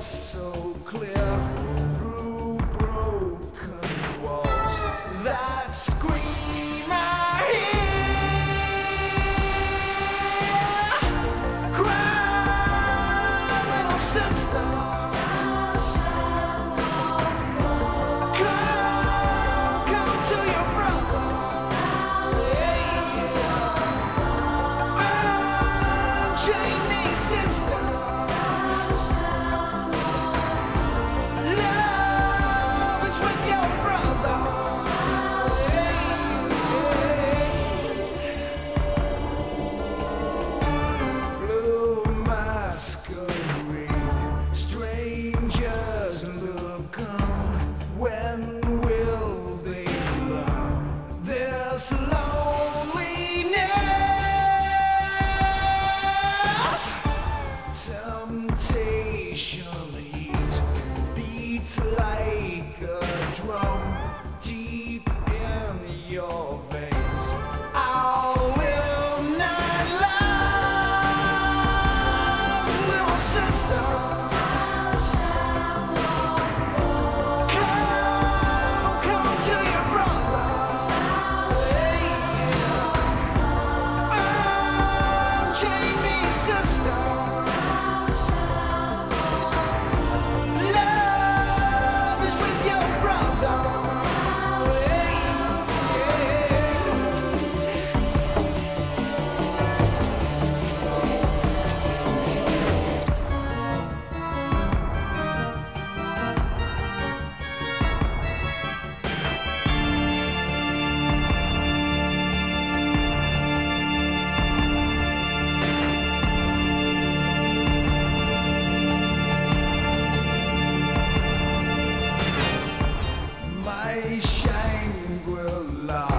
voice so clear through broken walls. That scream I hear. Cry, little sister. Come to your brother. Chinese sister. Love is with your brother. Blue masquerade, strangers look on. When will they love this loneliness? Temptation heat beats like a drum deep in your veins. I'll live 9 lives, little sister. Come to your brother. Jamie, sister. My Shangri-La